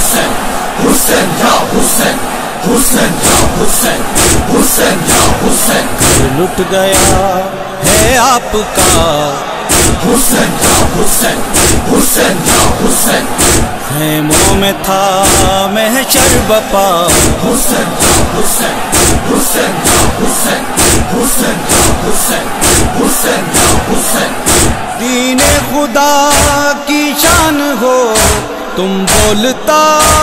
حسین حسین یا حسین حسین یا حسین حسین یا حسین لٹ گیا ہے آپ کا حسین یا حسین حسین یا حسین خیموں میں تھا محشر بپا حسین یا حسین حسین یا حسین حسین یا حسین حسین یا حسین دین خدا کی شان ہو تم بولتا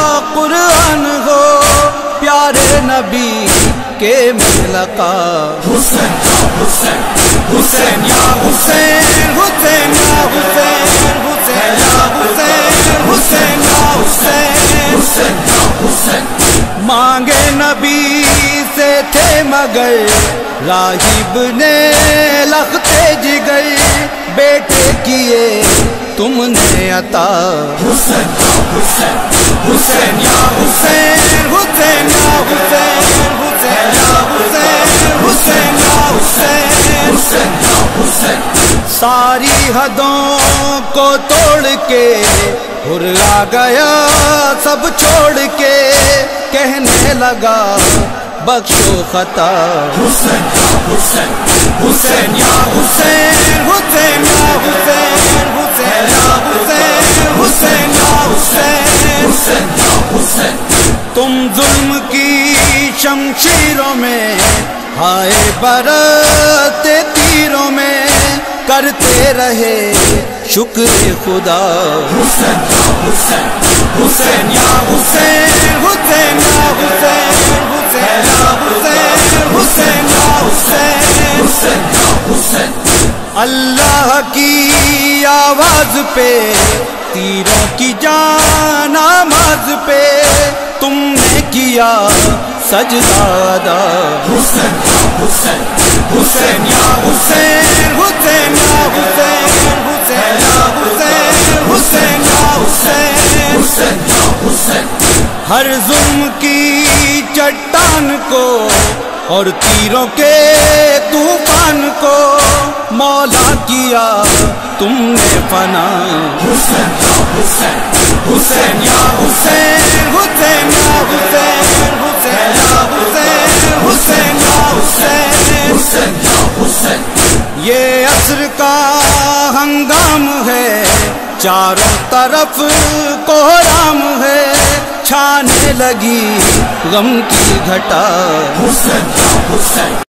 قرآن ہو پیارے نبی کے ملقا حسین یا حسین حسین یا حسین حسین یا حسین حسین یا حسین حسین یا حسین حسین یا حسین مانگے نبی سے تھے مگر راہب نے لختے جگر بیٹے کیے تم نے عطا حسین یا حسین حسین یا حسین حسین یا حسین حسین یا حسین حسین یا حسین حسین یا حسین ساری حدوں کو توڑ کے حر آ گیا سب چھوڑ کے کہنے لگا بخشو خطا حسین یا حسین حسین یا حسین حسین یا حسین حسین یا حسین حسین یا حسین حسین یا حسین تم ظلم کی شمشیروں میں ہائے برتے تیروں میں کرتے رہے شکر خدا حسین یا حسین حسین یا حسین حسین یا حسین حسین یا حسین حسین یا حسین حسین یا حسین اللہ کی آواز پہ تیروں کی جان آواز پہ تم نے کیا سجدہ ادا حسین یا حسین حسین یا حسین حسین یا حسین حسین یا حسین حسین یا حسین حسین یا حسین ہر ظلم کی چٹان کو اور تیروں کے طوفان کو مولا کیا تم نے فنا حسین یا حسین حسین یا حسین حسین یا حسین حسین یا حسین حسین یا حسین حسین یا حسین یہ عصر کا ہنگام ہے چاروں طرف کوہرام ہے چھانے لگی غم کی گھٹا حسین یا حسین